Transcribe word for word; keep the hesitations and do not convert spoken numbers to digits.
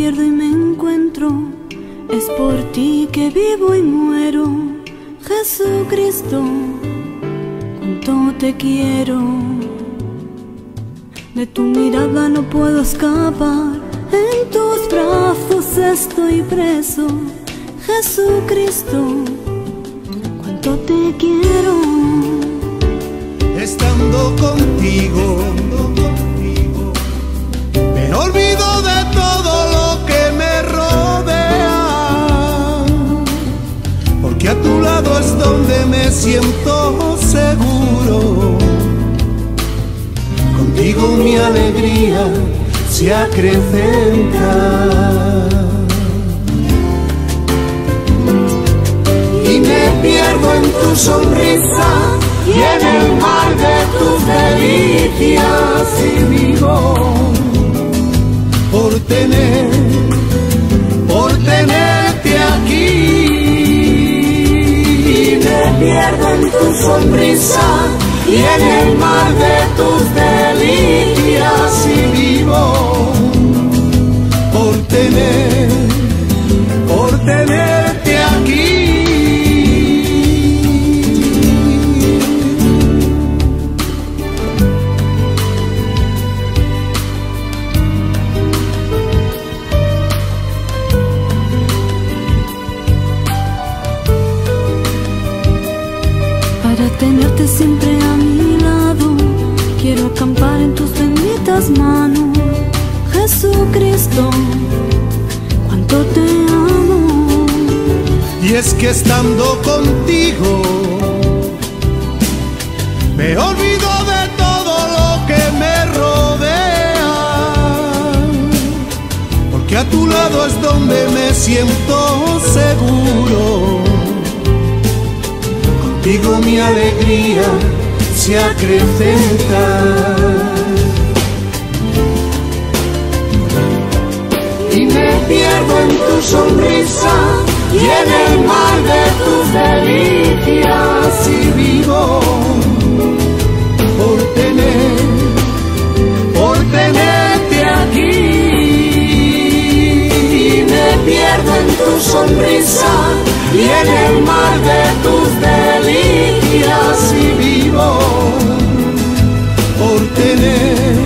pierdo y me encuentro, es por ti que vivo y muero. Jesucristo, cuánto te quiero. De tu mirada no puedo escapar, en tus brazos estoy preso. Jesucristo, cuánto te quiero. Estando contigo, me olvido de todo lo que me rodea, porque a tu lado es donde me siento seguro. Contigo mi alegría se acrecenta y me pierdo en tu sonrisa y en el mar de tus delicias, y vivo por tener, por tenerte aquí. Y me pierdo en tu sonrisa y en el mar de tus delicias, y vivo por tener, por tenerte aquí. Para tenerte siempre a mi lado, quiero acampar en tus benditas manos. Jesucristo, cuánto te amo. Y es que estando contigo me olvido de todo lo que me rodea, porque a tu lado es donde me siento seguro. Contigo mi alegría se acrecenta y me pierdo en tu sonrisa y en el mar de tus delicias, y vivo por tener, por tenerte aquí. Y me pierdo en tu sonrisa y en el mar de tus delicias, y vivo por tener,